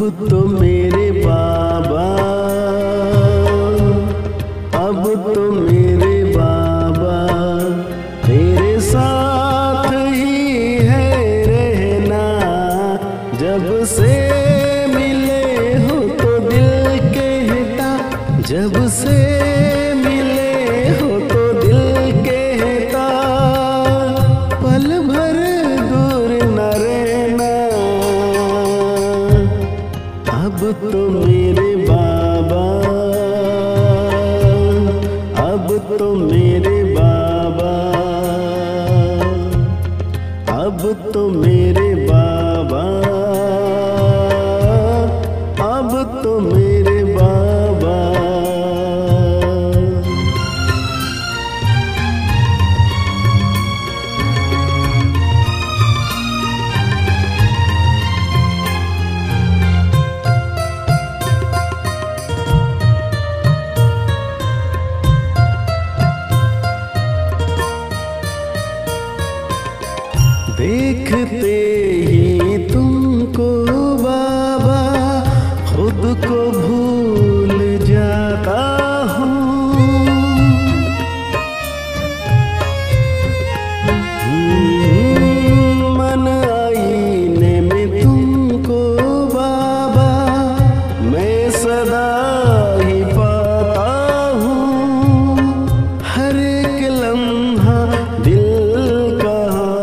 तो मेरे बाबा, अब तो मेरे बाबा तेरे साथ ही है रहना। जब से मिले हो तो दिल कहता, जब से मिले हो तो दिल कहता, पल भर दूर न रहना। अब तो मेरे बाबा, अब तो मेरे बाबा, अब तो मेरे बाबा, अब तो मेरे बाबा। देखते ही तुमको बाबा खुद को भूल जाता हूँ। मन आईने में तुमको बाबा मैं सदा ही पाता हूँ। हर एक लम्हा दिल का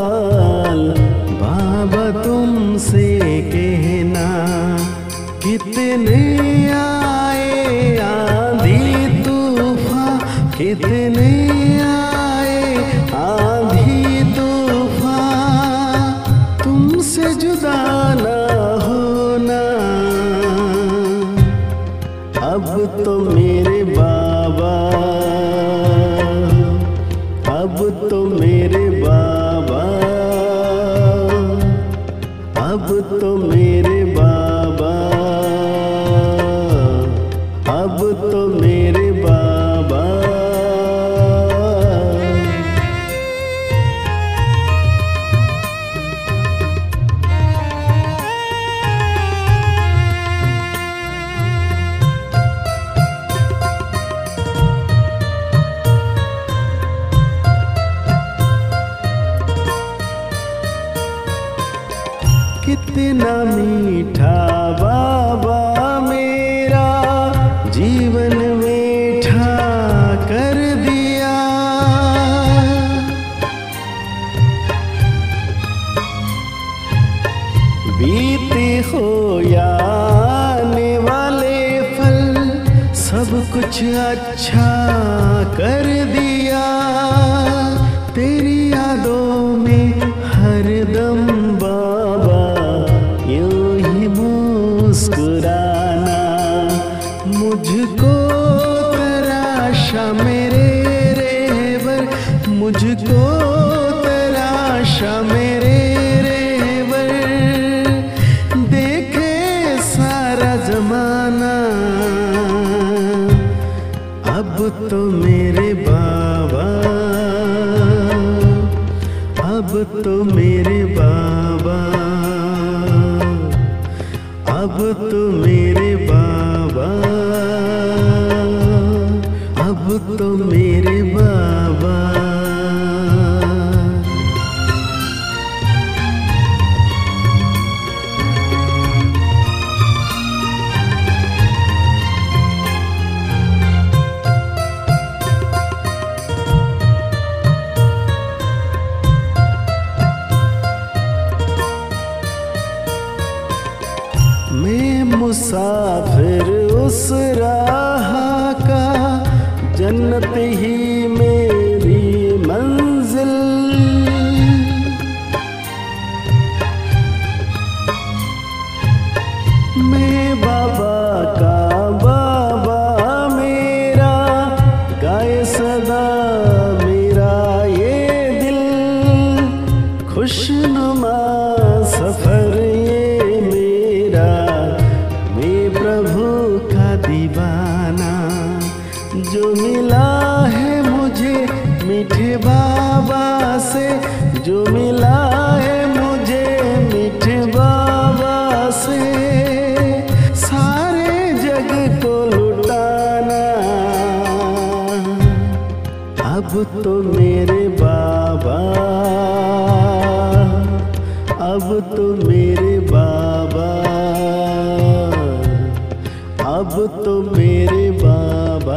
तुमसे कहना, कितने आए आंधी तूफान, कितने आए आंधी तूफान, तुमसे जुदा ना होना। अब तो मेरे बाबा, अब तो मेरे बाबा, अब तो मेरे बाबा, अब तो मेरे बाबा। कितना मीठा बाबा मेरा जीवन मीठा कर दिया। बीते हो या आने वाले पल सब कुछ अच्छा कर दिया। तेरी यादों में हरदम बाबा यूं ही मुस्कुराना। मुझको तराशा मेरे रहबर, मुझको तराशा मेरे रहबर, देखे सारा जमाना। अब तो मेरे बाबा, अब तो मेरे बाबा, अब तो मेरे बाबा, अब तो मेरे बाबा। मैं मुसाफिर उस राह का, जन्नत ही मेरी मंजिल। मैं बाबा का बाबा मेरा, गाए सदा मेरा ये दिल। खुशनुमा सफर ये मेरा, मैं प्रभु का दीवाना। जो मिला है मुझे मीठे बाबा से, जो मिला है मुझे मीठे बाबा से, अब तो मेरे बाबा, अब तो मेरे बाबा, अब तो मेरे बाबा,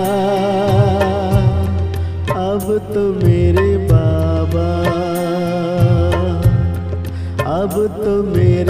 अब तो मेरे बाबा, अब तो मेरे